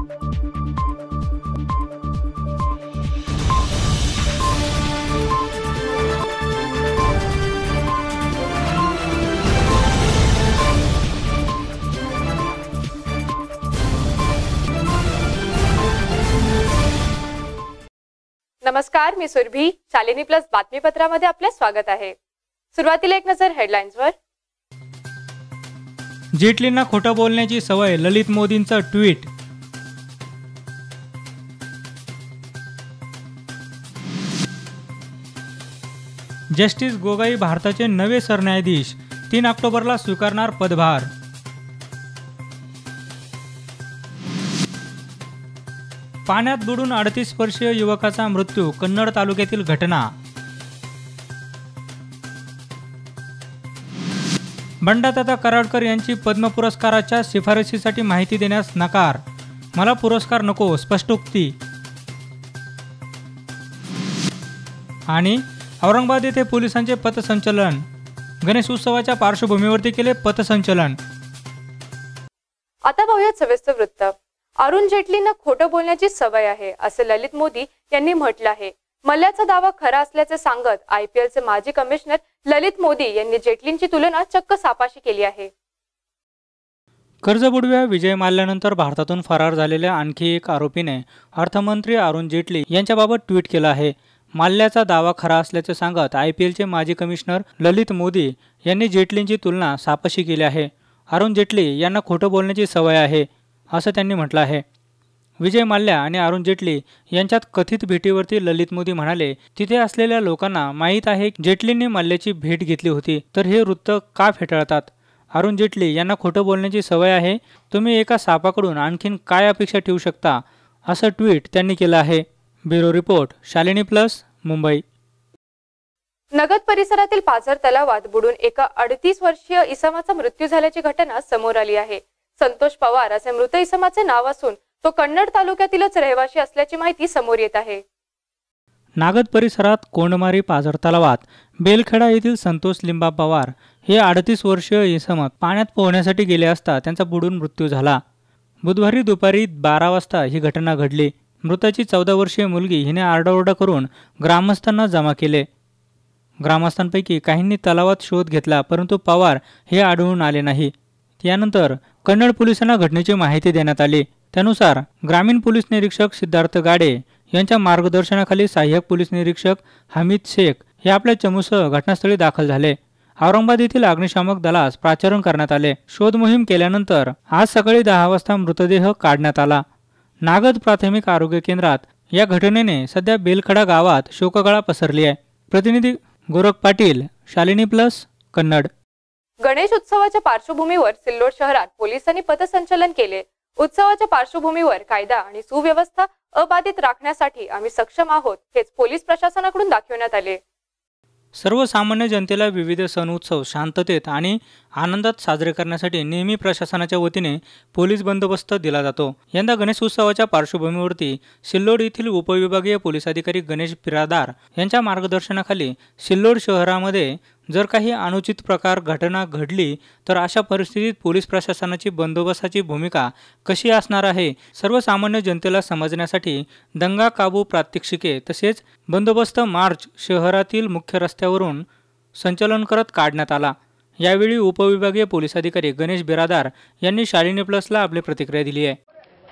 नमस्कार, मी सुरभी. शालिनी प्लस बातमीपत्रामध्ये आपले स्वागत आहे. सुरुवातीला एक नजर हेडलाईन्सवर. जेटलींना खोटं बोलण्याची सवय, ललित मोदींचं ट्विट. जस्टिस गोगोई भारताचे नवे सरन्यायाधीश, 3 ऑक्टोबरला स्वीकारणार पदभार. पाण्यात बुडून 38 वर्षीय युवकाचा मृत्यू, कन्नड तालुक्यातील घटना. बंडाताता कराडकर यांची पद्म पुरस्काराच्या शिफारशीसाठी माहिती देण्यास नकार, मला पुरस्कार नको, स्पष्टोक्ती. आणि औरंगाबाद येथे पोलिसांचे पथसंचलन, गणेश उत्सवाच्या पार्श्वभूमीवरती केले पथसंचलन. आता पाहूयात सविस्तर वृत्त. अरुण जेटलींना खोटं बोलण्याची सवय आहे, असे ललित मोदी यांनी म्हटलं आहे. मल्ल्याचा दावा खरा असल्याचे सांगत IPLचे माजी कमिशनर ललित मोदी यांनी जेटलींची तुलना चक्क सापाशी केली आहे. कर्जबुडव्या विजय माल्यानंतर भारतातून फरार झालेल्या आणखी एक आरोपीने अर्थमंत्री अरुण जेटली यांच्याबाबत ट्विट केलं आहे. माल्याचा दावा खरा असल्याचे सांगत IPLचे माजी कमिशनर ललित मोदी यांनी जेटलींची तुलना सापाशी केली आहे. अरुण जेटली यांना खोटं बोलण्याची सवय आहे, असं त्यांनी म्हटलं आहे. विजय माल्या आणि अरुण जेटली यांच्यात कथित भेटीवरती ललित मोदी म्हणाले, तिथे असलेल्या लोकांना माहीत आहे जेटलींनी माल्याची भेट घेतली होती, तर हे वृत्त का फेटाळतात? अरुण जेटली यांना खोटं बोलण्याची सवय आहे, तुम्ही एका सापाकडून आणखीन काय अपेक्षा ठेवू शकता, असं ट्विट त्यांनी केलं आहे. Bureau report, Shalini plus, Mumbai. नगद परिसरातील पाझर तलावात बुडून एका 38 वर्षीय इसमाचा मृत्यू झाल्याची घटना समोर आली आहे. संतोष पवार असे मृत इसमाचे नाव असून तो कन्नड तालुक्यातीलच रहिवासी असल्याची माहिती समोर येत आहे. नागद परिसरात कोंडमारी पाझर तलावात बेलखेडा येथील संतोष लिंबा पवार हे 38 वर्षीय इसम पाण्यात पोहण्यासाठी गेले असता त्यांचा बुडून मृत्यू झाला. बुधवारी दुपारी 12 वाजता ही घटना घडली. मृताची 14 वर्षीय मुलगी हिने आरडाओरडा करून ग्रामस्थांना जमा केले. ग्रामस्थांपैकी काहींनी तलावात शोध घेतला, परंतु पवार हे आढळून आले नाही. यानंतर कन्नड पोलिसांना घटनेची माहिती देण्यात आली. त्यानुसार ग्रामीण पोलीस निरीक्षक सिद्धार्थ गाडे यांच्या मार्गदर्शनाखाली सहाय्यक पोलीस निरीक्षक हमीद शेख हे आपल्या चमूसह घटनास्थळी दाखल झाले. औरंगाबाद येथील अग्निशामक दलास प्राचारण करण्यात आले. शोध मोहीम केल्यानंतर आज सकाळी 10 वाजता मृतदेह काढण्यात आला. नागद प्राथमिक आरोग्य केंद्रात या घटनेने सध्या बेलखडा गावात शोककळा पसरली आहे. प्रतिनिधी गोरख पाटील, शालिनी प्लस, कन्नड. गणेश उत्सवाच्या पार्श्वभूमीवर सिल्लोड शहरात पोलिसांनी पथसंचलन केले. उत्सवाच्या पार्श्वभूमीवर कायदा आणि सुव्यवस्था अबाधित राखण्यासाठी आम्ही सक्षम आहोत, हेच पोलीस प्रशासनाकडून दाखवण्यात आले. सर्वसामान्य जनतेला विविध सण उत्सव शांततेत आणि आनंदात साजरे करण्यासाठी नेहमी प्रशासनाच्या वतीने पोलीस बंदोबस्त दिला जातो. यंदा गणेश उत्सवाच्या पार्श्वभूमीवरती सिल्लोड येथील उपविभागीय पोलीस अधिकारी गणेश बिरादार यांच्या मार्गदर्शनाखाली सिल्लोड शहरामध्ये जर काही अनुचित प्रकार घटना घडली तर अशा परिस्थितीत पोलीस प्रशासनाची बंदोबस्ताची भूमिका कशी असणार आहे, सर्वसामान्य जनतेला समजण्यासाठी दंगा काबू प्रात्यक्षिके तसेच बंदोबस्त मार्च शहरातील मुख्य रस्त्यावरून संचलन करत काढण्यात आला. यावेळी उपविभागीय पोलीस अधिकारी गणेश बिरादार यांनी शालिनी प्लसला आपली प्रतिक्रिया दिली आहे.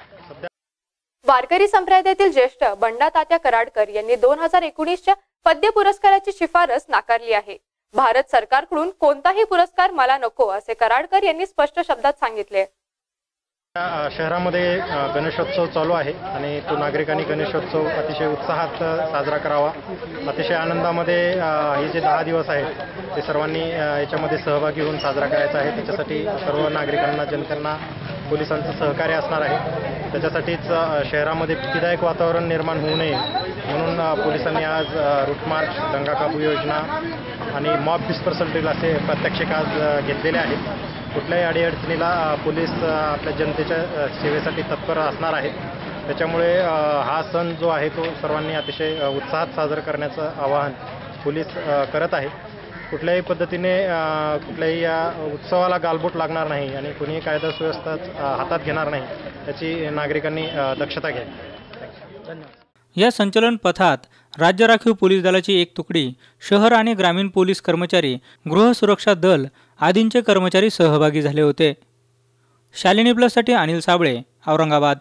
वारकरी संप्रदायातील ज्येष्ठ बंडातात्या कराडकर यांनी 2019च्या पद्य पुरस्काराची शिफारस नाकारली आहे. भारत सरकारकडून कोणताही पुरस्कार मला नको, असे कराडकर यांनी स्पष्ट शब्दात सांगितले. शहरामध्ये गणेशोत्सव चालू आहे आणि तो नागरिकांनी गणेशोत्सव अतिशय उत्साहात साजरा करावा. अतिशय आनंदामध्ये हे जे 10 दिवस आहेत ते सर्वांनी याच्यामध्ये सहभागी होऊन साजरा करायचा आहे. त्याच्यासाठी सर्व नागरिकांना, जनतेला पोलिसांचं सहकार्य असणार आहे. त्याच्यासाठीच शहरामध्ये भीतीदायक वातावरण निर्माण होऊ नये म्हणून पोलिसांनी आज रूट मार्च, दंगा काबू योजना आणि मॉब डिस्पर्सल ड्रिल असे प्रात्यक्षिक आज घेतलेले आहेत. कुठल्याही अडीअडचणीला पोलीस आपल्या जनतेच्या सेवेसाठी तत्पर असणार आहेत. त्याच्यामुळे हा सण जो आहे तो सर्वांनी अतिशय उत्साहात साजरा करण्याचं आवाहन पोलीस करत आहेत. कुठल्याही पद्धतीने कुठल्याही या उत्सवाला गालबोट लागणार नाही आणि कुणीही कायदा सुव्यवस्था हातात घेणार नाही याची नागरिकांनी दक्षता घ्यावी। धन्यवाद। या संचलन पथात राज्य राखीव पोलीस दलाची एक तुकडी, शहर आणि ग्रामीण पोलीस कर्मचारी, गृह सुरक्षा दल आदींचे कर्मचारी सहभागी झाले होते। शालिनी प्लससाठी अनिल साबळे, औरंगाबाद।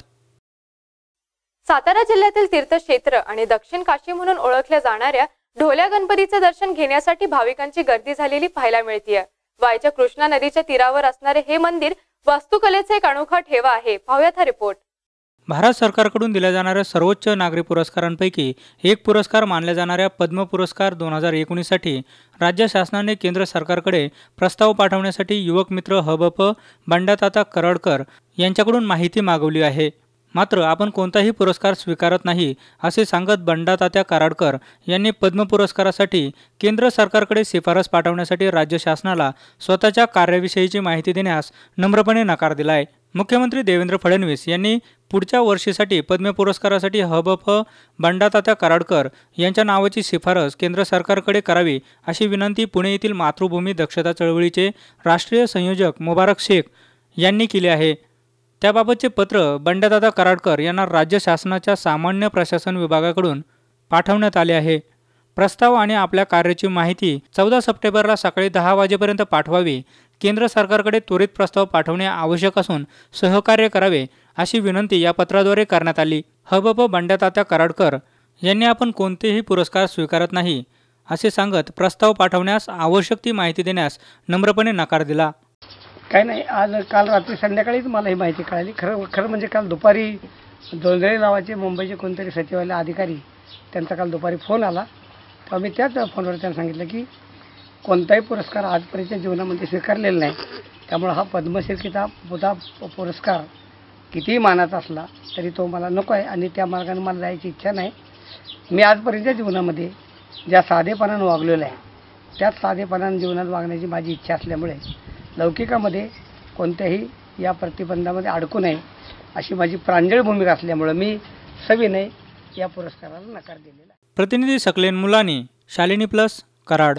सातारा जिल्ह्यातील तीर्थक्षेत्र आणि दक्षिण काशी म्हणून ओळखल्या जाणाऱ्या ढोल्या गणपतीचे दर्शन घेण्यासाठी भाविकांची गर्दी झालेली पाहायला मिळतेय। वायच्या कृष्णा नदीच्या तीरावर असणारे हे मंदिर वास्तुकलेचा एक अनोखा ठेवा आहे। पाहूयात हा रिपोर्ट। भारत सरकारकडून दिल्या जाणाऱ्या सर्वोच्च नागरी पुरस्कारांपैकी एक पुरस्कार मानल्या जाणाऱ्या पद्म पुरस्कार 2019 साठी राज्य शासनाने केंद्र सरकारकडे प्रस्ताव पाठवण्यासाठी युवक मित्र हबप बंडाताता कराडकर यांच्याकडून माहिती मागवली आहे। मात्र आपण कोणताही पुरस्कार स्वीकारत नाही असे सांगत बंडातात्या कराडकर यांनी पद्म पुरस्कारासाठी केंद्र सरकारकडे शिफारस पाठवण्यासाठी राज्य शासनाला स्वतःच्या कार्याविषयीची माहिती देण्यास नम्रपणे नकार दिला आहे। मुख्यमंत्री देवेंद्र फडणवीस यांनी पुढच्या वर्षीसाठी पद्म पुरस्कारासाठी हबप बंडातात्या कराडकर यांच्या नावाची शिफारस केंद्र सरकारकडे करावी अशी विनंती पुणे येथील मातृभूमी दक्षता चळवळीचे राष्ट्रीय संयोजक मुबारक शेख यांनी केली आहे। त्याबाबतचे पत्र बंडातात्या कराडकर यांना राज्य शासनाच्या सामान्य प्रशासन विभागाकडून पाठवण्यात आले आहे। प्रस्ताव आणि आपल्या कार्याची माहिती 14 सप्टेंबरला सकाळी 10 वाजेपर्यंत पाठवावी। केंद्र सरकारकडे त्वरित प्रस्ताव पाठवणे आवश्यक असून सहकार्य करावे अशी विनंती या पत्राद्वारे करण्यात आली। हबप बंडातात्या कराडकर यांनी आपण कोणतेही पुरस्कार स्वीकारत नाही असे सांगत प्रस्ताव पाठवण्यास आवश्यक ती माहिती देण्यास नम्रपणे नकार दिला। काय नाही, काल रात्री संध्याकाळीच मला ही माहिती कळाली। खरं म्हणजे काल दुपारी जोंधळे नावाचे मुंबईचे कोणतरी सचिवालय अधिकारी त्यांचा काल दुपारी फोन आला, तेव्हा मी त्याच फोनवर त्यांना सांगितलं की कोणताही पुरस्कार आजपर्यंतच्या जीवनामध्ये स्वीकारलेला नाही, त्यामुळे हा पद्मश्रीचा पुरस्कार कितीही मानाचा असला तरी तो मला नको आहे आणि त्या मार्गाने मला जायची इच्छा नाही। मी आजपर्यंतच्या जीवनामध्ये ज्या साधेपणानं वागलेलं आहे त्याच साधेपणानं जीवनात वागण्याची माझी इच्छा असल्यामुळे लौकिकामध्ये कोणत्याही या प्रतिबंधामध्ये अडकू नये अशी माझी प्रांजळ भूमिका असल्यामुळे मी सविनय या पुरस्काराला नकार दिलेला आहे। प्रतिनिधी सकलेन मुलानी, शालिनी प्लस, कराड।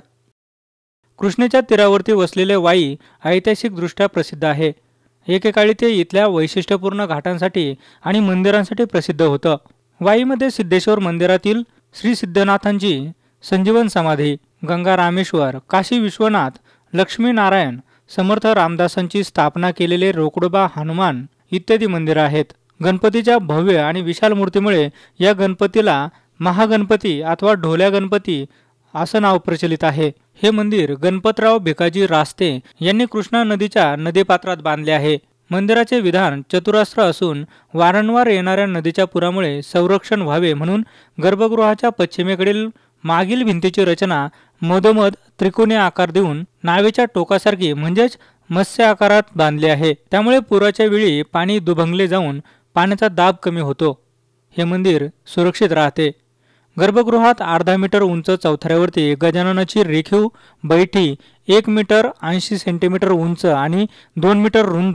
कृष्णेच्या तीरावरती वसलेले वाई ऐतिहासिकदृष्ट्या प्रसिद्ध आहे। एकेकाळी ते इथल्या वैशिष्ट्यपूर्ण घाटांसाठी आणि मंदिरांसाठी प्रसिद्ध होतं। वाईमध्ये सिद्धेश्वर मंदिरातील श्री सिद्धनाथांची संजीवन समाधी, गंगा रामेश्वर, काशी विश्वनाथ, लक्ष्मी नारायण, समर्थ रामदासांची स्थापना केलेले रोकडोबा हनुमान इत्यादी मंदिरं आहेत। गणपतीच्या भव्य आणि विशाल मूर्तीमुळे या गणपतीला महागणपती अथवा ढोल्या गणपती असं नाव प्रचलित आहे। हे मंदिर गणपतराव भिकाजी रास्ते यांनी कृष्णा नदीच्या नदीपात्रात बांधले आहे। मंदिराचे विधान चतुरास्त्र असून वारंवार येणाऱ्या नदीच्या पुरामुळे संरक्षण व्हावे म्हणून गर्भगृहाच्या पश्चिमेकडील मागील भिंतीची रचना मधोमध त्रिकोणी आकार देऊन नावेच्या टोकासारखी म्हणजेच मत्स्य आकारात बांधले आहे। त्यामुळे पुराच्या वेळी पाणी दुभंगले जाऊन पाण्याचा दाब कमी होतो। हे मंदिर सुरक्षित राहते। गर्भगृहात अर्धा मीटर उंच चौथऱ्यावरती गजाननाची रेखीव बैठी 1 मीटर 80 सेंटीमीटर उंच आणि 2 मीटर रुंद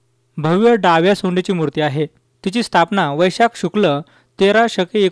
भव्य डाव्या सोंडीची मूर्ती आहे। तिची स्थापना वैशाख शुक्ल 13 शके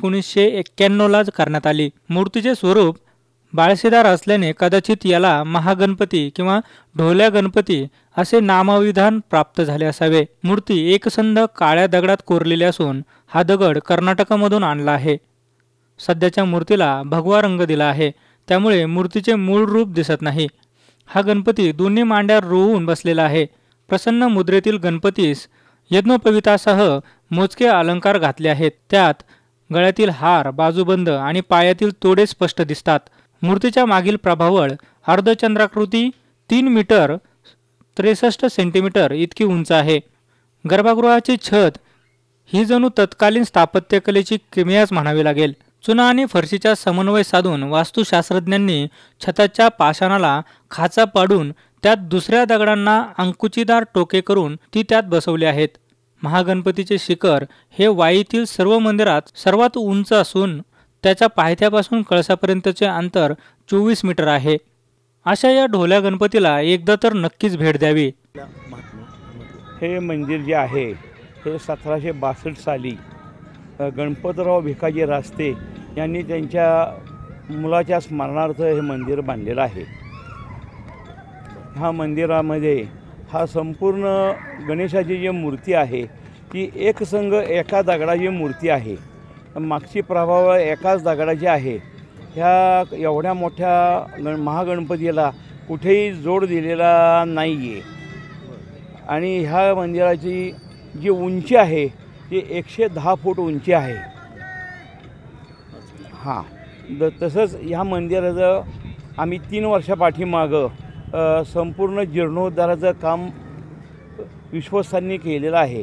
1991 करण्यात आली। मूर्तीचे स्वरूप बाळसेदार असल्याने कदाचित याला महागणपती किंवा ढोल्या गणपती असे नामविधान प्राप्त झाले असावे। मूर्ती एकसंध काळ्या दगडात कोरलेली असून हा दगड कर्नाटकामधून आणला आहे। सध्याच्या मूर्तीला भगवा रंग दिला आहे, त्यामुळे मूर्तीचे मूळ रूप दिसत नाही। हा गणपती दोन्ही मांड्या रोवून बसलेला आहे। प्रसन्न मुद्रेतील गणपतीस यज्ञोपवीतासह मोजके अलंकार घातले आहेत। त्यात गळ्यातील हार, बाजूबंद आणि पायातील तोडे स्पष्ट दिसतात। मूर्तीच्या मागील प्रभावळ अर्धचंद्राकृती 3 मीटर 63 सेंटीमीटर इतकी उंच आहे। गर्भगृहाची छत ही जणू तत्कालीन स्थापत्यकलेची किमयाच म्हणावी लागेल। चुना आणि फरशीचा समन्वय साधून वास्तुशास्त्रज्ञांनी छताच्या पाषाणाला खाचा पाडून त्यात दुसऱ्या दगडांना अंकुचीदार टोके करून ती त्यात बसवली आहेत। महागणपतीचे शिखर हे वाईतील सर्व मंदिरात सर्वात उंच असून त्याच्या पायथ्यापासून कळसापर्यंतचे अंतर 24 मीटर आहे। अशा या ढोल्या गणपतीला एकदा तर नक्कीच भेट द्यावी। हे मंदिर जे आहे हे 1762 साली गणपतराव भिकाजी रास्ते यांनी त्यांच्या मुलाच्या स्मरणार्थ हे मंदिर बांधलेलं आहे। ह्या मंदिरामध्ये हा संपूर्ण गणेशाची जी मूर्ती आहे ती एक संघ एका दगडाची मूर्ती आहे. मागची प्रभाव एकाच दगडाची आहे. ह्या एवढ्या मोठ्या महागणपतीला कुठेही जोड दिलेला नाही आहे. आणि ह्या मंदिराची जी उंची आहे ती 110 फूट उंची आहे. हां, तसंच ह्या मंदिराचं आम्ही 3 वर्षापाठीमागं संपूर्ण जीर्णोद्धाराचं काम विश्वस्तांनी केलेलं आहे.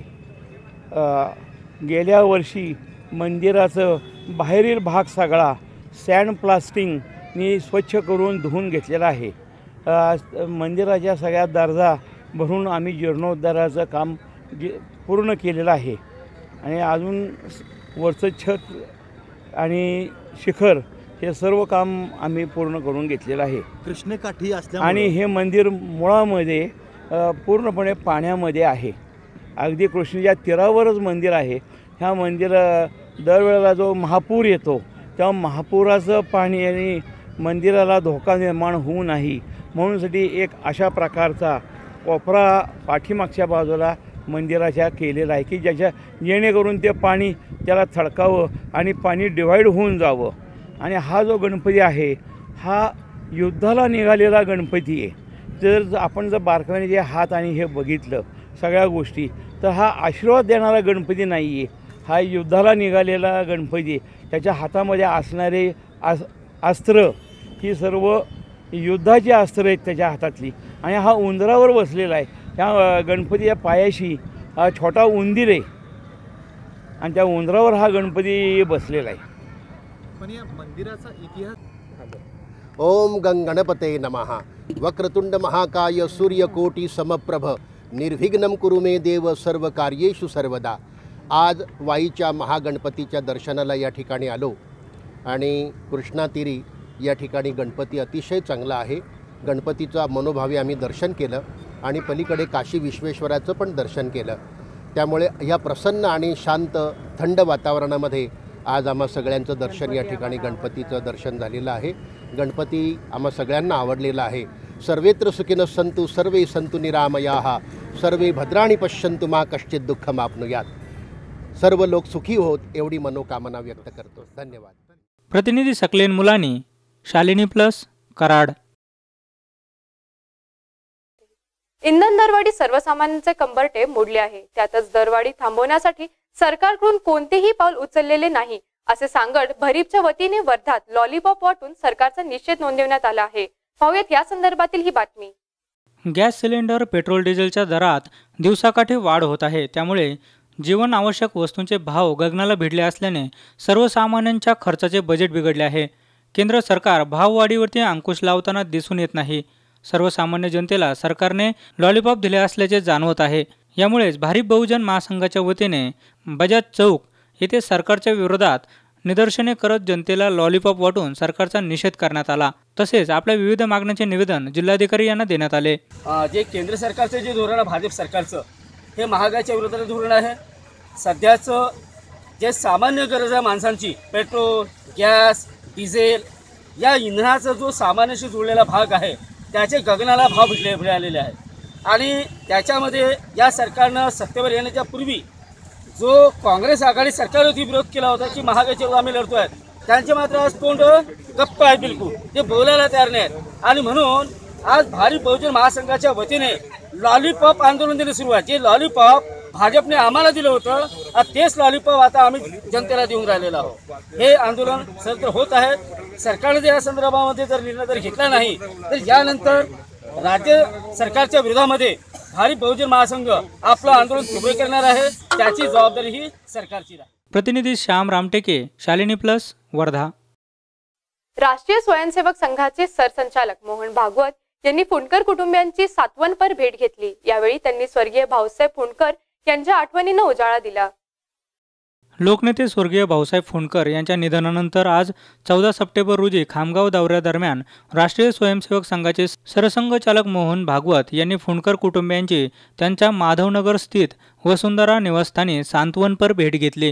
गेल्या वर्षी मंदिराचं बाहेरील भाग सगळा सँड प्लास्टिंगनी स्वच्छ करून धुवून घेतलेला आहे. मंदिराच्या सगळ्या दर्जा भरून आम्ही जीर्णोद्धाराचं काम पूर्ण केलेलं आहे. आणि अजून वरचं छत आणि शिखर हे सर्व काम आम्ही पूर्ण करून घेतलेलं आहे. कृष्णकाठी आणि हे मंदिर मुळामध्ये पूर्णपणे पाण्यामध्ये आहे. अगदी कृष्णेच्या तीरावरच मंदिर आहे. ह्या दरवेळेला जो महापूर येतो तेव्हा महापुराचं पाणी आणि मंदिराला धोका निर्माण होऊ नये म्हणूनसाठी एक अशा प्रकारचा कोपरा पाठीमागच्या बाजूला मंदिराच्या केलेला आहे की जेणेकरून ते पाणी त्याला थडकावं आणि पाणी डिव्हाइड होऊन जावं. आणि हा जो गणपती आहे हा युद्धाला निघालेला गणपती आहे. आपण जर बारकाईने जे हात आणि हे बघितलं सगळ्या गोष्टी तर हा आशीर्वाद देणारा गणपती नाही आहे. हा युद्धाला निघालेला गणपती. त्याच्या हातामध्ये असणारे अस्त्र ही सर्व युद्धाची अस्त्र आहेत त्याच्या हातातली. आणि हा उंदरावर बसलेला आहे. त्या गणपतीच्या पायाशी हा छोटा उंदीर आहे आणि त्या उंदरावर हा गणपती बसलेला आहे. पण या मंदिराचा इतिहास. ओम गणपते नमः. वक्रतुंड महाकाय सूर्यकोटी समप्रभ निर्विघ्नं कुरु मे देव सर्व कार्येषु सर्वदा. आज वाईच्या महागणपतीच्या दर्शनाला या ठिकाणी आलो आणि कृष्णातीरी या ठिकाणी गणपती अतिशय चांगला आहे. गणपतीचा मनोभावे आम्ही दर्शन केलं आणि पलीकडे काशी विश्वेश्वराचं पण दर्शन केलं. त्यामुळे या प्रसन्न आणि शांत थंड वातावरणामध्ये आज आम्हा सगळ्यांचं दर्शन या ठिकाणी गणपतीचं दर्शन झालेलं आहे. गणपती आम्हा सगळ्यांना आवडलेला आहे. सर्वेत्र सुखिनः सन्तु सर्वे सन्तु निरामयाः सर्वे भद्राणि पश्यन्तु मा कश्चित् दुःखमाप्नुयात्. सर्व लोक सुखी होत एवढी मनोकामना व्यक्त करतो. धन्यवाद. प्रतिनिधी सकलेन मुलानी, शालिनी प्लस, कराड. इंधन दरवाढी सर्वसामान्यांचे कंबरटे मोडले आहे. त्यातच दरवाढी थांबवण्यासाठी सरकारकडून कोणतेही पाऊल उचललेले नाही असे सांगत भरीपच्या वतीने वर्धात लॉलीपॉप वाटून सरकारचा निषेध नोंदवण्यात आला आहे. पाहूयात या संदर्भातील ही बातमी. गॅस सिलेंडर, पेट्रोल, डिझेलच्या दरात दिवसाकाठी वाढ होत आहे. त्यामुळे जीवन आवश्यक वस्तूंचे भाव गगनाला भिडले असल्याने सर्वसामान्यांच्या खर्चाचे बजेट बिघडले आहे. केंद्र सरकार भाववाढीवरती अंकुश लावताना दिसून येत नाही. सर्वसामान्य जनतेला सरकारने लॉलीपॉप दिले असल्याचे जाणवत आहे. यामुळेच भारिप बहुजन महासंघाच्या वतीने बजाज चौक येथे सरकारच्या विरोधात निदर्शने करत जनतेला लॉलीपॉप वाटून सरकारचा निषेध करण्यात आला. तसेच आपल्या विविध मागण्यांचे निवेदन जिल्हाधिकारी यांना देण्यात आले. जे केंद्र सरकारचे जे धोरण आहे भाजप सरकारचं हे महागाईच्या विरोधात धोरण आहे. सध्याचं जे सामान्य गरज आहे माणसांची पेट्रोल, गॅस, डिझेल या इंधनाचा जो सामान्याशी जुळलेला भाग आहे त्याचे गगनाला भाव मिळालेले आहेत. आणि त्याच्यामध्ये या सरकारनं सत्तेवर येण्याच्या पूर्वी जो काँग्रेस आघाडी सरकारवरती विरोध केला होता की महागाईच्या विरोधात आम्ही लढतो आहे त्यांचे मात्र आज तोंड गप्प आहे. बिलकुल ते बोलायला तयार नाही आहेत. आणि म्हणून आज भारिप बहुजन महासंघाच्या वतीने लॉलीपॉप आंदोलन देणे सुरू आहे. जे लॉलीपॉप भाजपने आम्हाला दिलं होतं तेच लॉलीपॉप आता आम्ही जनतेला देऊन राहिलेलो आहोत. हे आंदोलन सर होत आहे. सरकारने जर या संदर्भामध्ये जर निर्णय जर घेतला नाही तर यानंतर राज्य सरकारच्या विरोधामध्ये भारिप बहुजन महासंघ आपलं आंदोलन तीव्र करणार आहे. त्याची जबाबदारी ही सरकारची आहे. प्रतिनिधी श्याम रामटेके, शालिनी प्लस, वर्धा. राष्ट्रीय स्वयंसेवक संघाचे सरसंचालक मोहन भागवत यांनी फुंडकर कुटुंबियांची सातवनपर भेट घेतली. यावेळी त्यांनी स्वर्गीय भाऊसाहेब फुंडकर यांच्या आठवणींना उजाळा दिला. लोकनेते स्वर्गीय भाऊसाहेब फुंडकर यांच्या निधनानंतर आज 14 सप्टेंबर रोजी खामगाव दौऱ्यादरम्यान राष्ट्रीय स्वयंसेवक संघाचे सरसंघचालक मोहन भागवत यांनी फुंडकर कुटुंबियांची त्यांच्या माधवनगर स्थित वसुंधरा निवासस्थानी सांत्वनपर भेट घेतली.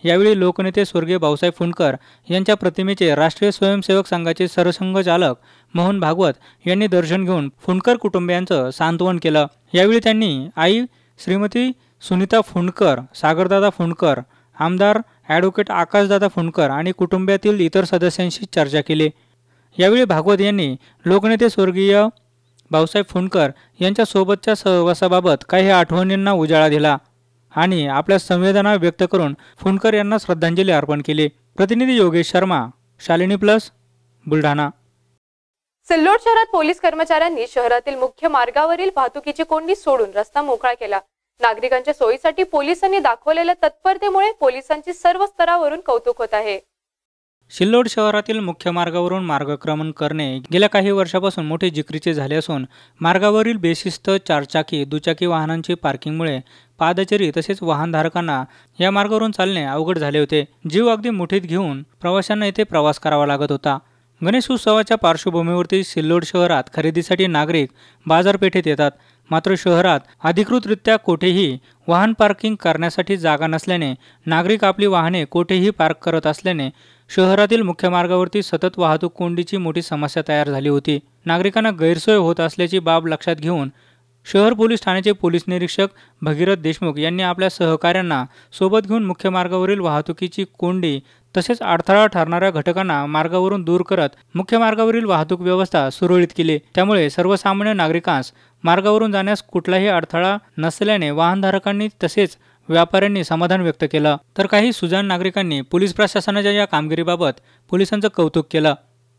यावेळी लोकनेते स्वर्गीय भाऊसाहेब फुंडकर यांच्या प्रतिमेचे राष्ट्रीय स्वयंसेवक संघाचे सरसंघचालक मोहन भागवत यांनी दर्शन घेऊन फुंडकर कुटुंबियांचं सांत्वन केलं। यावेळी त्यांनी आई श्रीमती सुनीता फुंडकर, सागरदादा फुंडकर, आमदार ॲडव्होकेट आकाशदादा फुंडकर आणि कुटुंबातील इतर सदस्यांशी चर्चा केली। यावेळी भागवत यांनी लोकनेते स्वर्गीय भाऊसाहेब फुंडकर यांच्या सोबतच्या सहवासाबाबत काही आठवणींना उजाळा दिला आणि आपल्या संवेदना व्यक्त करून फुंडकर यांना श्रद्धांजली अर्पण केली। प्रतिनिधी योगेश शर्मा, शालिनी प्लस, बुलढाणा। सिल्लोड शहरात पोलीस कर्मचाऱ्यांनी शहरातील मुख्य मार्गावरील वाहतुकीची कोंडी सोडून रस्ता मोकळा केला। नागरिकांच्या सोयीसाठी पोलिसांनी दाखवलेल्या तत्परतेमुळे पोलिसांची सर्व स्तरावरून कौतुक होत आहे। सिल्लोड शहरातील मुख्य मार्गावरून मार्गक्रमण करणे गेल्या काही वर्षापासून मोठे जिक्रीचे झाले असून मार्गावरील बेशिस्त चारचाकी दुचाकी वाहनांची पार्किंगमुळे पादचारी तसेच वाहनधारकांना या मार्गावरून चालणे अवघड झाले होते। जीव अगदी मुठीत घेऊन प्रवाशांना येथे प्रवास करावा लागत होता। गणेश उत्सवाच्या पार्श्वभूमीवरती सिल्लोड शहरात खरेदीसाठी नागरिक बाजारपेठेत येतात, मात्र शहरात अधिकृतरित्या कोठेही वाहन पार्किंग करण्यासाठी जागा नसल्याने नागरिक आपली वाहने कोठेही पार्क करत असल्याने शहरातील मुख्य मार्गावरती सतत वाहतूक कोंडीची मोठी समस्या तयार झाली होती। नागरिकांना गैरसोय होत असल्याची बाब लक्षात घेऊन शहर पोलीस ठाण्याचे पोलीस निरीक्षक भगीरथ देशमुख यांनी आपल्या सहकाऱ्यांना सोबत घेऊन मुख्य मार्गावरील वाहतुकीची कोंडी तसेच अडथळा ठरणाऱ्या घटकांना मार्गावरून दूर करत मुख्य मार्गावरील वाहतूक व्यवस्था सुरळीत केली। त्यामुळे सर्वसामान्य नागरिकांस मार्गावरून जाण्यास कुठलाही अडथळा नसल्याने वाहनधारकांनी तसेच व्यापाऱ्यांनी समाधान व्यक्त केलं, तर काही सुजाण नागरिकांनी पोलीस प्रशासनाच्या या कामगिरीबाबत पोलिसांचं कौतुक केलं।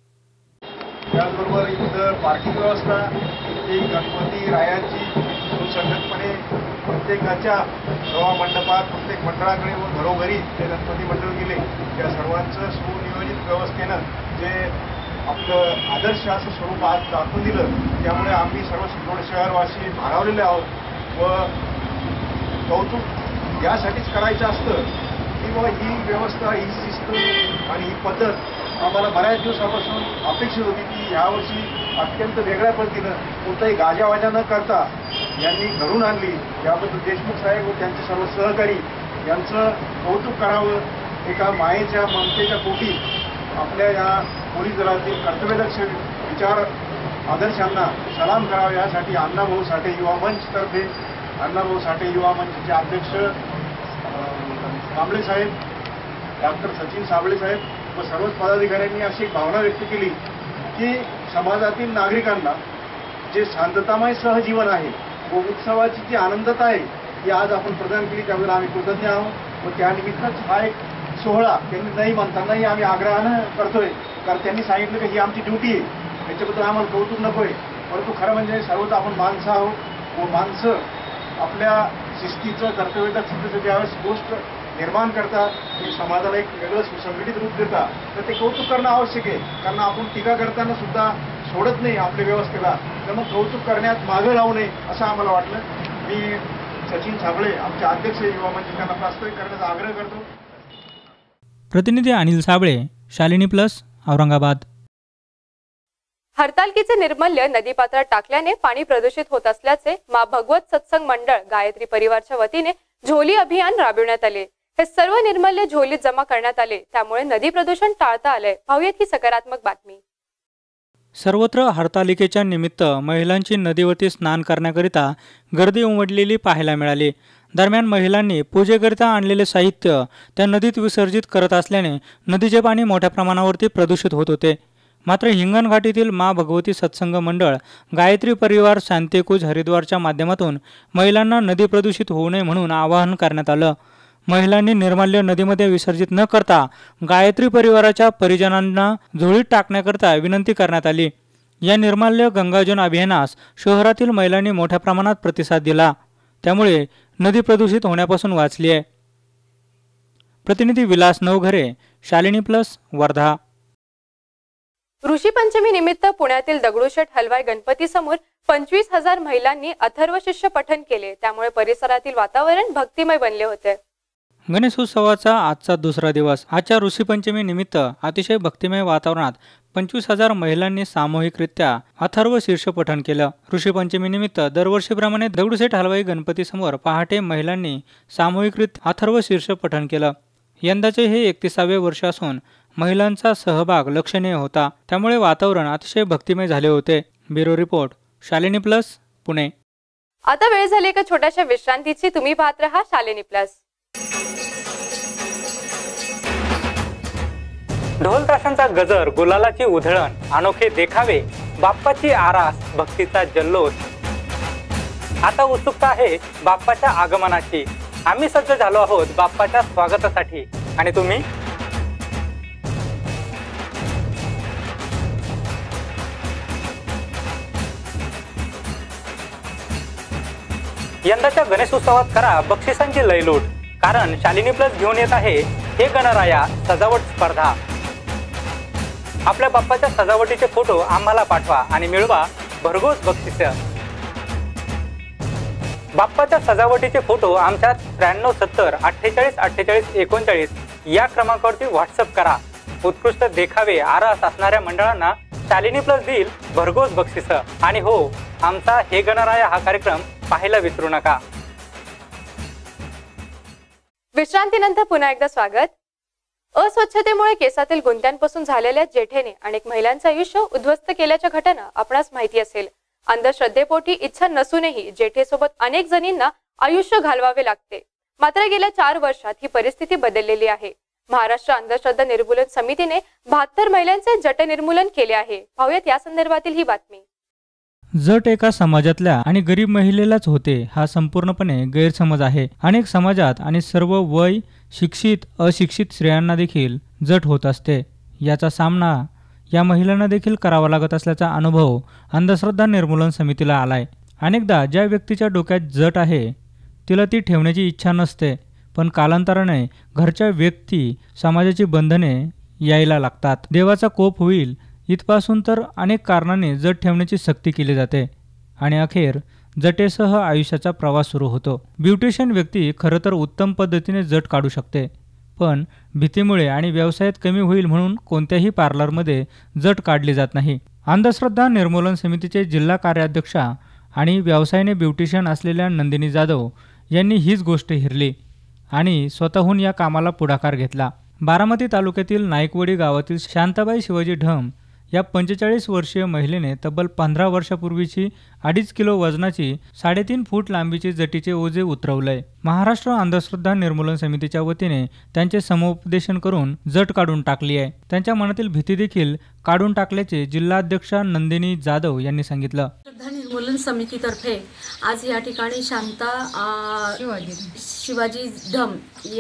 त्याचबरोबर इथं पार्किंग व्यवस्था ही गणपती रायाची सुसंगतपणे प्रत्येकाच्या सभा मंडपात प्रत्येक मंडळाकडे व घरोघरी जे गणपती मंडळ गेले त्या सर्वांचं सुनियोजित व्यवस्थेनं जे आपलं आदर्श असं स्वरूप आज दाखवून दिलं, त्यामुळे आम्ही सर्व सिल्लोड शहरवासी भारावलेले आहोत व कौतुक यासाठीच करायचं असतं की बाबा ही व्यवस्था, ही शिस्त आणि ही पद्धत आम्हाला बऱ्याच दिवसापासून अपेक्षित होती की यावर्षी अत्यंत वेगळ्या पद्धतीनं कोणताही गाजावाजा न करता यांनी घडून आणली। याबद्दल देशमुख साहेब व त्यांचे सर्व सहकारी यांचं कौतुक करावं। एका मायेच्या ममतेच्या पोटी आपल्या या पोलीस दलातील कर्तव्यदक्ष विचार आदर्शांना सलाम करावा, यासाठी अण्णाभाऊ साठे युवा मंचतर्फे अण्णाभाऊ साठे युवा मंचचे अध्यक्ष कांबळे साहेब, डॉक्टर सचिन साबळे साहेब व सर्वच पदाधिकाऱ्यांनी अशी एक भावना व्यक्त केली की समाजातील नागरिकांना जे शांततामय सहजीवन आहे व उत्सवाची जी आनंदता आहे ती आज आपण प्रदान केली, त्याबद्दल आम्ही कृतज्ञ आहोत व त्यानिमित्तच हा एक सोहळा त्यांनी नाही म्हणतानाही आम्ही आग्रहानं करतोय, कारण त्यांनी सांगितलं की ही आमची ड्युटी आहे, याच्याबद्दल आम्हाला कौतुक नको आहे, परंतु खरं म्हणजे सर्वच आपण माणसं आहोत व माणसं आपल्या शिस्तीचं कर्तव्यदक्षतेचं ज्यावेळेस गोष्ट निर्माण करतात, एक समाजाला एक वेगळं सुसंघटित रूप देतात, तर ते कौतुक करणं आवश्यक आहे, कारण आपण टीका करताना सुद्धा सोडत नाही आपल्या व्यवस्थेला, तर मग कौतुक करण्यात मागं राहू नये असं आम्हाला वाटलं। मी सचिन साबळे आमचे अध्यक्ष युवा मंच त्यांना प्रास्ताविक करण्याचा आग्रह करतो। प्रतिनिधी अनिल साबळे, शालिनी प्लस, औरंगाबाद। हरतालकीचे निर्मल्य नदीपात्रात टाकल्याने पाणी प्रदूषित होत असल्याचे मा भगवत सत्संग मंडळ गायत्री परिवारच्या वतीने झोली अभियान राबविण्यात आले। हे सर्व निर्मल्य झोलीत जमा करण्यात आले, त्यामुळे नदी प्रदूषण टाळता आले। पाहूयात ही सकारात्मक बातमी। सर्वत्र हरतालिकेच्या निमित्त महिलांची नदीवरती स्नान करण्याकरिता गर्दी उमटलेली पाहायला मिळाली। दरम्यान महिलांनी पूजेकरिता आणलेले साहित्य त्या नदीत विसर्जित करत असल्याने नदीचे पाणी मोठ्या प्रमाणावरती प्रदूषित होत होते। मात्र हिंगणघाट येथील मा भगवती सत्संग मंडळ गायत्री परिवार शांतिकूज हरिद्वारच्या माध्यमातून महिलांना नदी प्रदूषित होऊ नये म्हणून आवाहन करण्यात आलं। महिलांनी निर्माल्य नदीमध्ये विसर्जित न करता गायत्री परिवाराच्या परिजनांना झोळीत टाकण्याकरता विनंती करण्यात आली। या निर्माल्य गंगाजन अभियानास शहरातील महिलांनी मोठ्या प्रमाणात प्रतिसाद दिला, त्यामुळे नदी प्रदूषित होण्यापासून वाचली आहे। प्रतिनिधी विलास नवघरे, शालिनी प्लस, वर्धा। ऋषी पंचमी निमित्त पुण्यातील दगडूशेठ हलवाई गणपती समोर 25,000 महिलांनी अथर्व शिष्य पठण केले, त्यामुळे परिसरातील वातावरण भक्तिमय बनले होते। गणेशोत्सवाचा आजचा दुसरा दिवस। आजच्या ऋषी पंचमी निमित्त अतिशय भक्तिमय वातावरणात 25,000 महिलांनी सामूहिकरित्या अथर्व शीर्ष पठण केलं। ऋषी पंचमी निमित्त दरवर्षीप्रमाणे दगडूशेठ हलवाई गणपती समोर पहाटे महिलांनी सामूहिकरित्या अथर्व शीर्ष पठण केलं। यंदाचे हे 31वे वर्ष असून महिलांचा सहभाग लक्षणीय होता, त्यामुळे वातावरण अतिशय भक्तिमय झाले होते. Bureau report, Shalini plus, Pune. आता वेळ झाली एका छोट्याशा विश्रांतीची. तुम्ही पाहत रहा शालिनी प्लस. ढोल ताशांचा गजर, गुलालाची उधळण, अनोखे देखावे, बाप्पाची आरास, भक्तीचा जल्लोष. आता उत्सुकता आहे बाप्पाच्या आगमनाची. आम्ही सज्ज झालो आहोत बाप्पाच्या स्वागतासाठी. आणि तुम्ही? यंदाच्या गणेशोत्सवात करा बक्षिसांची लयलूट, कारण शालिनी प्लस घेऊन येत आहे हे गणराया सजावट स्पर्धा. आपल्या बाप्पाच्या सजावटीचे फोटो आम्हाला पाठवा आणि मिळवा भरघोस बक्षिस. बाप्पाच्या सजावटीचे फोटो आमच्या 9370 48 48 39 या क्रमांकावरती व्हॉट्सअप करा. उत्कृष्ट देखावे, आरास असणाऱ्या मंडळांना शालिनी प्लस देईल भरघोस बक्षिस. आणि हो, आमचा हे गणराया हा कार्यक्रम पाहायला विसरू नका. विश्रांतीनंतर पुन्हा एकदा स्वागत. अस्वच्छतेमुळे केसातील गुंत्यांपासून झालेल्या जेठेने अनेक महिलांचं आयुष्य उद्ध्वस्त केल्याच्या घटना आपणास माहिती असेल. अंधश्रद्धेपोटी इच्छा नसूनही जेठेसोबत अनेक जणींना आयुष्य घालवावे लागते. मात्र गेल्या 4 वर्षात ही परिस्थिती बदललेली आहे. महाराष्ट्र अंधश्रद्धा निर्मूलन समितीने 72 महिलांचे जट निर्मूलन केले आहे. पाहूयात या संदर्भातील ही बातमी. जट एका समाजातल्या आणि गरीब महिलेलाच होते हा संपूर्णपणे गैरसमज आहे. अनेक समाजात आणि सर्व वय, शिक्षित अशिक्षित स्त्रियांना देखील जट होत असते. याचा सामना या महिलांना देखील करावा लागत असल्याचा अनुभव अंधश्रद्धा निर्मूलन समितीला आलाय. अनेकदा ज्या व्यक्तीच्या डोक्यात जट आहे तिला ती ठेवण्याची इच्छा नसते, पण कालांतराने घरच्या व्यक्ती, समाजाची बंधने यायला लागतात. देवाचा कोप होईल इथपासून तर अनेक कारणांनी जट ठेवण्याची सक्ती केली जाते आणि अखेर जटेसह आयुष्याचा प्रवास सुरू होतो. ब्युटिशियन व्यक्ती खरं तर उत्तम पद्धतीने जट काढू शकते, पण भीतीमुळे आणि व्यवसायात कमी होईल म्हणून कोणत्याही पार्लरमध्ये जट काढली जात नाही. अंधश्रद्धा निर्मूलन समितीचे जिल्हा कार्याध्यक्षा आणि व्यवसायाने ब्युटिशियन असलेल्या नंदिनी जाधव यांनी हीच गोष्ट हेरली आणि स्वतःहून या कामाला पुढाकार घेतला. बारामती तालुक्यातील नाईकवडी गावातील शांताबाई शिवाजी ढम या 45 वर्षीय महिलेने तब्बल 15 वर्षापूर्वीची 2.5 किलो वजनाची 3.5 फूट लांबीची जटीचे ओझे उतरवलंय. महाराष्ट्र अंधश्रद्धा निर्मूलन समितीच्या वतीने त्यांचे समुपदेशन करून जट काढून टाकली आहे. त्यांच्या मनातील भीती देखील काढून टाकल्याचे जिल्हाध्यक्षा नंदिनी जाधव यांनी सांगितलं. अंधश्रद्धा निर्मूलन समितीतर्फे आज या ठिकाणी शांता शिवाजी धम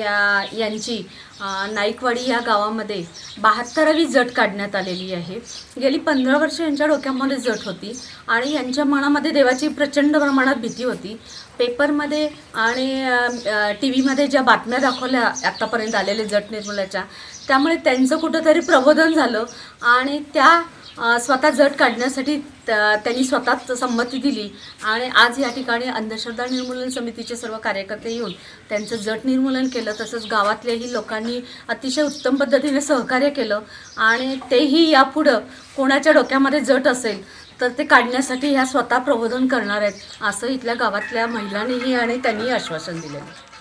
यांची नाईकवाडी या गावामध्ये 72वी जट काढण्यात आलेली आहे. गेली 15 वर्ष यांच्या डोक्यामध्ये जट होती आणि यांच्या मनामध्ये देवाची प्रचंड प्रमाणात भीती होती. पेपरमध्ये आणि टी व्हीमध्ये ज्या बातम्या दाखवल्या आत्तापर्यंत आलेल्या जट निर्मूलनाच्या, त्यामुळे त्यांचं कुठंतरी प्रबोधन झालं आणि त्या स्वतः जट काढण्यासाठी त्यांनी स्वतःच संमती दिली आणि आज या ठिकाणी अंधश्रद्धा निर्मूलन समितीचे सर्व कार्यकर्ते येऊन त्यांचं जट निर्मूलन केलं. तसंच गावातल्याही लोकांनी अतिशय उत्तम पद्धतीने सहकार्य केलं आणि तेही यापुढं कोणाच्या डोक्यामध्ये जट असेल तर ते काढण्यासाठी ह्या स्वतः प्रबोधन करणार आहेत असं इथल्या गावातल्या महिलांनीही आणि त्यांनी आश्वासन दिले.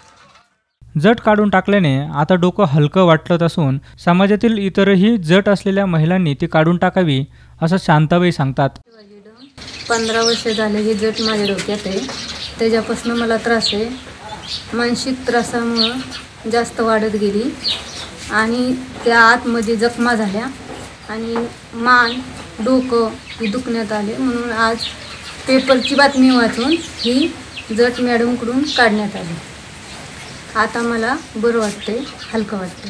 जट काढून टाकल्याने आता डोकं हलकं वाटत असून समाजातील इतरही जट असलेल्या महिलांनी ती काढून टाकावी असं शांताबाई सांगतात. 15 वर्ष झाले ही जट माझ्या डोक्यात आहे. त्याच्यापासून मला त्रास आहे. मानसिक त्रासामुळं जास्त वाढत गेली आणि त्या आतमध्ये जखमा झाल्या आणि मान डोकं ही दुखण्यात आले. म्हणून आज पेपरची बातमी वाचून ही जट मॅडमकडून काढण्यात आली. आता मला बरं वाटते, हलकं वाटते.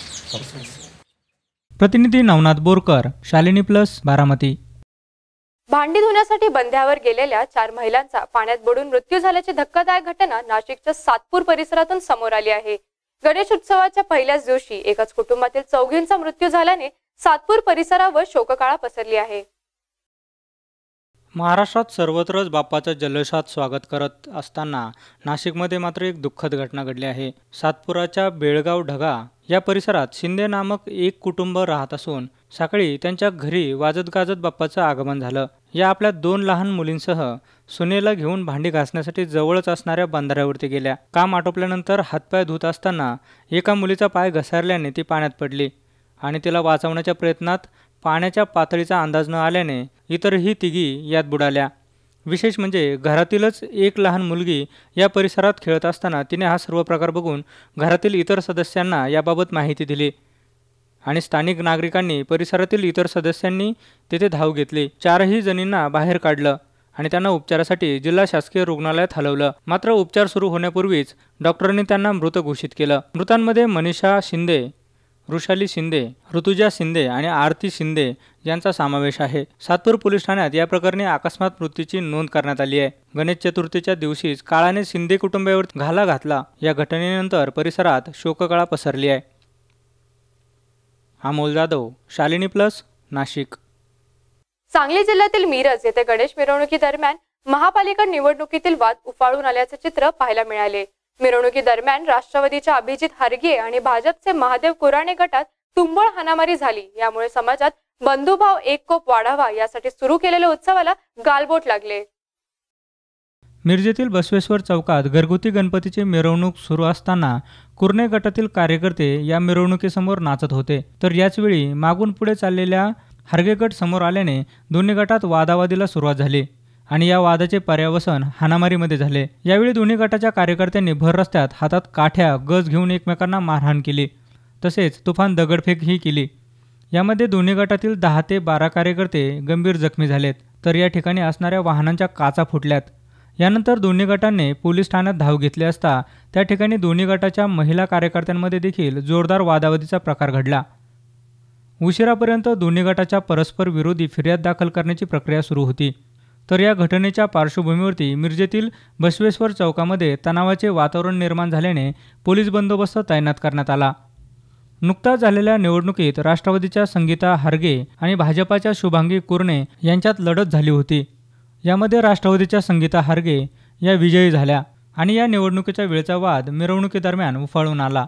प्रतिनिधी नवनाथ बोरकर, शालिनी प्लस, बारामती. भांडी धुण्यासाठी बंधावर गेलेल्या 4 महिलांचा पाण्यात बुडून मृत्यू झाल्याची धक्कादायक घटना नाशिकच्या सातपूर परिसरातून समोर आली आहे. गणेश उत्सवाच्या पहिल्याच दिवशी एकाच कुटुंबातील 4घींचा मृत्यू झाल्याने सातपूर परिसरावर शोककळा पसरली आहे. महाराष्ट्रात सर्वत्रच बाप्पाच्या जल्लोषात स्वागत करत असताना नाशिकमध्ये मात्र एक दुःखद घटना घडली आहे. सातपुराच्या बेळगाव ढगा या परिसरात शिंदे नामक एक कुटुंब राहत असून सकाळी त्यांच्या घरी वाजत गाजत बाप्पाचं आगमन झालं. या आपल्या 2 लहान मुलींसह सुनेला घेऊन भांडी घासण्यासाठी जवळच असणाऱ्या बंधाऱ्यावरती गेल्या. काम आटोपल्यानंतर हातपाय धुत असताना एका मुलीचा पाय घसरल्याने ती पाण्यात पडली आणि तिला वाचवण्याच्या प्रयत्नात पाण्याच्या पातळीचा अंदाज न आल्याने इतरही तिघी यात बुडाल्या. विशेष म्हणजे घरातीलच एक लहान मुलगी या परिसरात खेळत असताना तिने हा सर्व प्रकार बघून घरातील इतर सदस्यांना याबाबत माहिती दिली आणि स्थानिक नागरिकांनी परिसरातील इतर सदस्यांनी तेथे धाव घेतली. 4ही जणींना बाहेर काढलं आणि त्यांना उपचारासाठी जिल्हा शासकीय रुग्णालयात हलवलं. मात्र उपचार सुरू होण्यापूर्वीच डॉक्टरांनी त्यांना मृत घोषित केलं. मृतांमध्ये मनीषा शिंदे, वृषाली शिंदे, ऋतुजा शिंदे आणि आरती शिंदे यांचा समावेश आहे. सातपूर पोलीस ठाण्यात या प्रकरणी अकस्मात मृत्यूची नोंद करण्यात आली आहे. गणेश चतुर्थीच्या दिवशीच काळाने शिंदे कुटुंबावर घाला घातला. या घटनेनंतर परिसरात शोककळा पसरली आहे. अमोल जाधव, शालिनी प्लस, नाशिक. सांगली जिल्ह्यातील मिरज येथे गणेश मिरवणुकीदरम्यान महापालिका निवडणुकीतील वाद उफाळून आल्याचे चित्र पाहायला मिळाले. मिरवणुकीदरम्यान राष्ट्रवादीच्या अभिजित हारगे आणि भाजपचे महादेव कुराणे गटात तुंबळ हाणामारी झाली. यामुळे समाजात बंधुभाव एककोप वाढावा यासाठी सुरू केलेल्या उत्सवाला गालबोट लागले. मिरजेतील बसवेश्वर चौकात घरगुती गणपतीची मिरवणूक सुरू असताना कुर्णे गटातील कार्यकर्ते या मिरवणुकीसमोर नाचत होते. तर याचवेळी मागून पुढे चाललेल्या हारगे गट समोर आल्याने दोन्ही गटात वादावादीला सुरुवात झाली आणि या वादाचे पर्यावसन हाणामारीमध्ये झाले. यावेळी दोन्ही गटाच्या कार्यकर्त्यांनी भर रस्त्यात हातात काठ्या, गज घेऊन एकमेकांना मारहाण केली. तसेच तुफान दगडफेकही केली. यामध्ये दोन्ही गटातील 10 ते 12 कार्यकर्ते गंभीर जखमी झालेत. तर या ठिकाणी असणाऱ्या वाहनांच्या काचा फुटल्यात. यानंतर दोन्ही गटांनी पोलीस ठाण्यात धाव घेतली असता त्या ठिकाणी दोन्ही गटाच्या महिला कार्यकर्त्यांमध्ये देखील जोरदार वादावादीचा प्रकार घडला. उशिरापर्यंत दोन्ही गटाच्या परस्पर विरोधी फिर्याद दाखल करण्याची प्रक्रिया सुरू होती. तर या घटनेच्या पार्श्वभूमीवरती मिरजेतील बसवेश्वर चौकामध्ये तणावाचे वातावरण निर्माण झाल्याने पोलीस बंदोबस्त तैनात करण्यात आला. नुकताच झालेल्या निवडणुकीत राष्ट्रवादीच्या संगीता हारगे आणि भाजपाच्या शुभांगी कुर्णे यांच्यात लढत झाली होती. यामध्ये राष्ट्रवादीच्या संगीता हारगे या विजयी झाल्या आणि या निवडणुकीच्या वेळचा वाद मिरवणुकीदरम्यान उफाळून आला.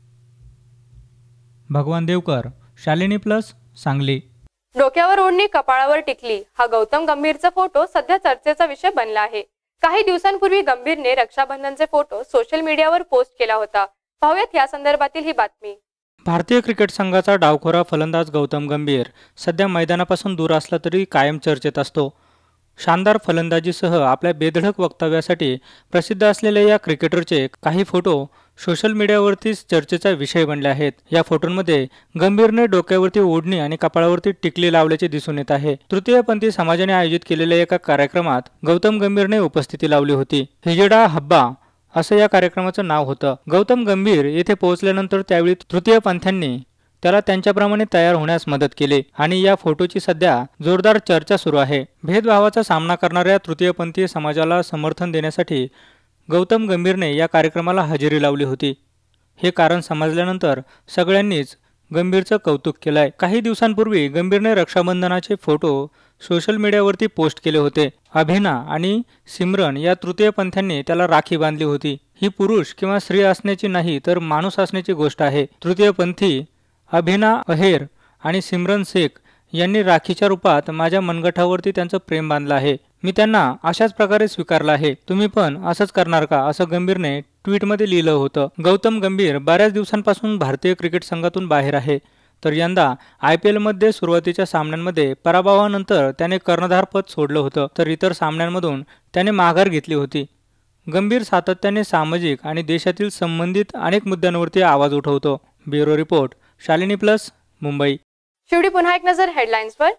भगवान देवकर, शालिनी प्लस, सांगली. डोक्यावर ओढणी कपाळावर टिकली हा गौतम गंभीरचा फोटो सध्या चर्चेचा विषय बनला आहे. काही दिवसांपूर्वी गंभीरने रक्षाबंधनचे फोटो सोशल मीडियावर पोस्ट केला होता. पाहूयात या संदर्भातील ही बातमी. भारतीय क्रिकेट संघाचा डावखोरा फलंदाज गौतम गंभीर सध्या मैदानापासून दूर असला तरी कायम चर्चेत असतो. शानदार फलंदाजीसह आपल्या बेधडक वक्तव्यासाठी प्रसिद्ध असलेल्या या क्रिकेटरचे काही फोटो सोशल मीडियावरतीच चर्चेचा विषय बनले आहेत. या फोटोंमध्ये गंभीरने डोक्यावरती ओढणी आणि कपाळावरती टिकली लावल्याचे दिसून येत आहे. तृतीयपंथी समाजाने आयोजित केलेल्या एका कार्यक्रमात गौतम गंभीरने उपस्थिती लावली होती. हिजडा हब्बा असं या कार्यक्रमाचं नाव होतं. गौतम गंभीर येथे पोहोचल्यानंतर त्यावेळी तृतीयपंथ्यांनी त्याला त्यांच्याप्रमाणे तयार होण्यास मदत केली आणि या फोटोची सध्या जोरदार चर्चा सुरू आहे. भेदभावाचा सामना करणाऱ्या तृतीयपंथीय समाजाला समर्थन देण्यासाठी गौतम गंभीरने या कार्यक्रमाला हजेरी लावली होती. हे कारण समजल्यानंतर सगळ्यांनीच गंभीरचं कौतुक केलंय. काही दिवसांपूर्वी गंभीरने रक्षाबंधनाचे फोटो सोशल मीडियावरती पोस्ट केले होते. अभिना आणि सिमरन या तृतीयपंथ्यांनी त्याला राखी बांधली होती. ही पुरुष किंवा स्त्री असण्याची नाही तर माणूस असण्याची गोष्ट आहे. तृतीयपंथी अभिना अहेर आणि सिमरन शेख यांनी राखीच्या रूपात माझ्या मनगटावरती त्यांचं प्रेम बांधलं आहे. मी त्यांना अशाच प्रकारे स्वीकारलं आहे. तुम्ही पण असंच करणार का, असं गंभीरने ट्विटमध्ये लिहिलं होतं. गौतम गंभीर बऱ्याच दिवसांपासून भारतीय क्रिकेट संघातून बाहेर आहे. तर यंदा IPLमध्ये सुरुवातीच्या सामन्यांमध्ये पराभवानंतर त्याने कर्णधार पद सोडलं होतं. तर इतर सामन्यांमधून त्याने माघार घेतली होती. गंभीर सातत्याने सामाजिक आणि देशातील संबंधित अनेक मुद्द्यांवरती आवाज उठवतो. Bureau report, Shalini plus, Mumbai. शेवटी पुन्हा एक नजर हेडलाईन्सवर.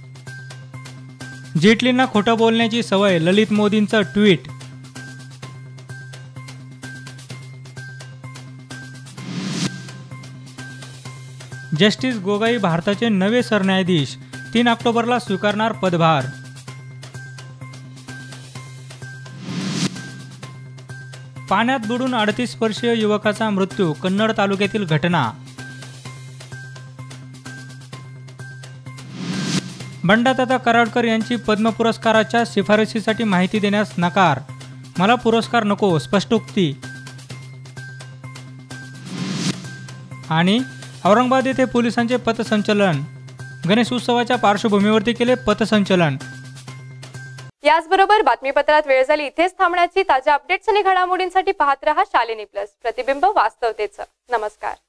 जेटलींना खोटं बोलण्याची सवय, ललित मोदींचं ट्विट. जस्टिस गोगोई भारताचे नवे सरन्यायाधीश, 3 ऑक्टोबरला स्वीकारणार पदभार. पाण्यात बुडून 38 वर्षीय युवकाचा मृत्यू, कन्नड तालुक्यातील घटना. बंडाताता कराडकर यांची पद्म पुरस्काराच्या शिफारशीसाठी माहिती देण्यास नकार, मला पुरस्कार नको, स्पष्टोक्ती. आणि औरंगाबाद येथे पोलिसांचे पथसंचलन, गणेश उत्सवाच्या पार्श्वभूमीवरती केले पथसंचलन. याचबरोबर बातमीपत्रात वेळ झाली इथेच थांबण्याची. ताज्या अपडेट्स आणि घडामोडींसाठी पाहत रहा शालिनी प्लस, प्रतिबिंब वास्तवतेचं. नमस्कार.